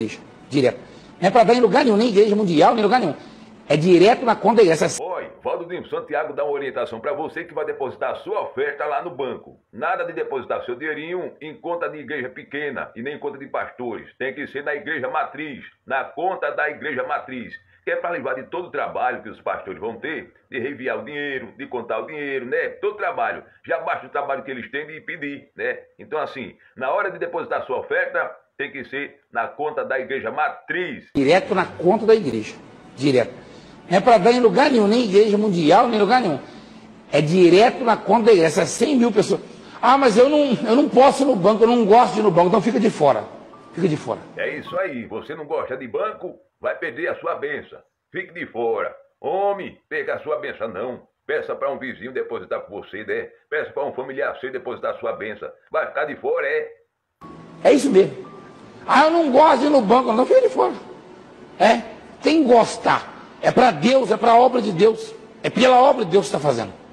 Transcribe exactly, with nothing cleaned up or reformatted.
igreja, direto. Não é para dar em lugar nenhum, nem igreja mundial, nem lugar nenhum. É direto na conta da igreja. Oi, Valdemir Santiago dá uma orientação para você que vai depositar a sua oferta lá no banco. Nada de depositar seu dinheirinho em conta de igreja pequena e nem em conta de pastores. Tem que ser na igreja matriz, na conta da igreja matriz. Que é para livrar de todo o trabalho que os pastores vão ter, de reenviar o dinheiro, de contar o dinheiro, né? Todo o trabalho. Já basta o trabalho que eles têm de pedir, né? Então, assim, na hora de depositar a sua oferta, tem que ser na conta da igreja matriz. Direto na conta da igreja, direto. Não é para dar em lugar nenhum, nem igreja mundial, nem lugar nenhum. É direto na conta da igreja. Essas cem mil pessoas. Ah, mas eu não, eu não posso ir no banco, eu não gosto de ir no banco, então fica de fora. Fica de fora. É isso aí. Você não gosta de banco, vai perder a sua benção. Fique de fora. Homem, pega a sua benção não. Peça para um vizinho depositar por você, né? Peça para um familiar seu depositar a sua benção. Vai ficar de fora, é? É isso mesmo. Ah, eu não gosto de ir no banco, não, fica de fora. É, tem que gostar. É para Deus, é para a obra de Deus. É pela obra de Deus que está fazendo.